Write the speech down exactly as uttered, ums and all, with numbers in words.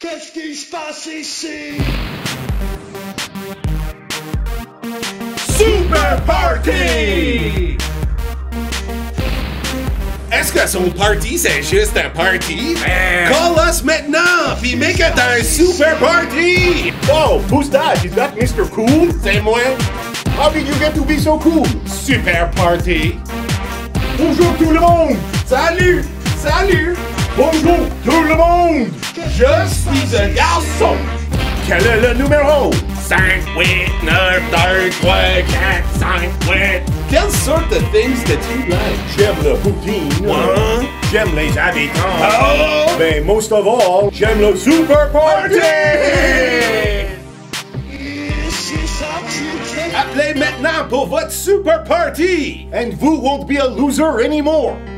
Qu'est-ce qui se passe ici? Super Party! Est-ce que son party, c'est juste un party? Man. Call us maintenant, puis make it un super party! Oh, who's that? Is that Mister Cool? C'est moi. How did you get to be so cool? Super party! Bonjour tout le monde! Salut! Salut! Bonjour tout le monde! Je suis un garçon! Quel est le numéro? cinq, huit, neuf, deux, trois, quatre, cinq, huit. Quelle sorte de things that you like? J'aime le poutine. What? J'aime les habitants. Oh! Mais most of all, j'aime le Super Party! Appelez maintenant pour votre super party! And vous won't be a loser anymore.